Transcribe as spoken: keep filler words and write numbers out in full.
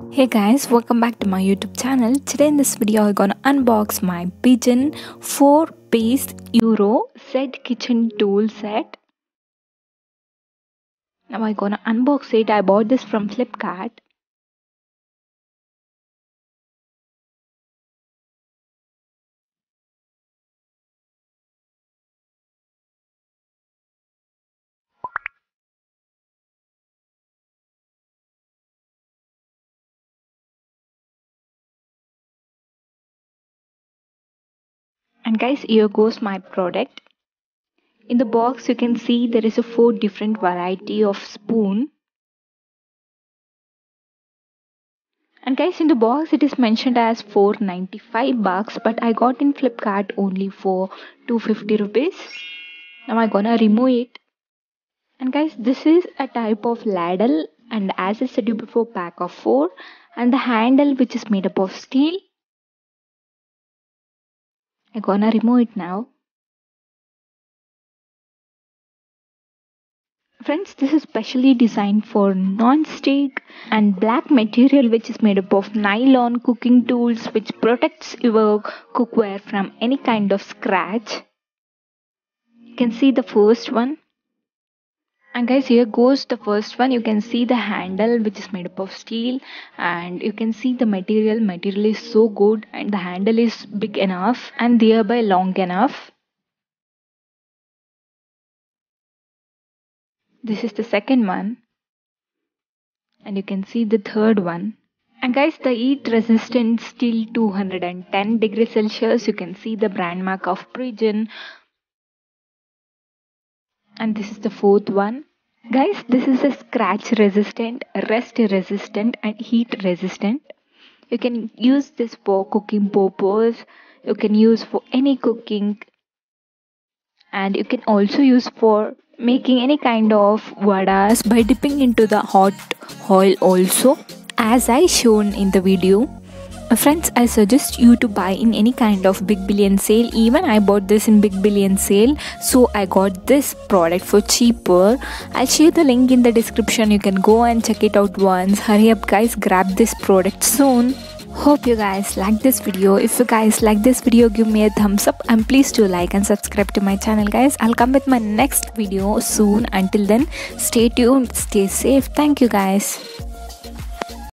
Hey guys, welcome back to my YouTube channel. Today in this video I'm gonna unbox my Pigeon four piece Euro set kitchen tool set. Now I'm gonna unbox it. I bought this from Flipkart. And guys, here goes my product. In the box you can see there is a four different variety of spoon. And guys, in the box it is mentioned as four ninety-five bucks, but I got in Flipkart only for two fifty rupees. Now I'm gonna remove it. And guys, this is a type of ladle, and as I said you before, pack of four, and the handle which is made up of steel. I'm gonna remove it now. Friends, this is specially designed for non-stick and black material which is made up of nylon cooking tools, which protects your cookware from any kind of scratch. You can see the first one. And guys, here goes the first one. You can see the handle which is made up of steel, and you can see the material. Material is so good, and the handle is big enough and thereby long enough. This is the second one, and you can see the third one. And guys, the heat resistant steel two hundred ten degrees Celsius. You can see the brand mark of Pigeon. And this is the fourth one. Guys, this is a scratch resistant, rust resistant and heat resistant. You can use this for cooking purpose. You can use for any cooking, and you can also use for making any kind of vadas by dipping into the hot oil also, as I shown in the video. Uh, friends, I suggest you to buy in any kind of big billion sale. Even I bought this in big billion sale, so I got this product for cheaper. I'll share the link in the description. You can go and check it out once. Hurry up guys, grab this product soon. Hope you guys like this video. If you guys like this video, give me a thumbs up, and please do like and subscribe to my channel guys. I'll come with my next video soon. Until then, stay tuned, stay safe. Thank you guys.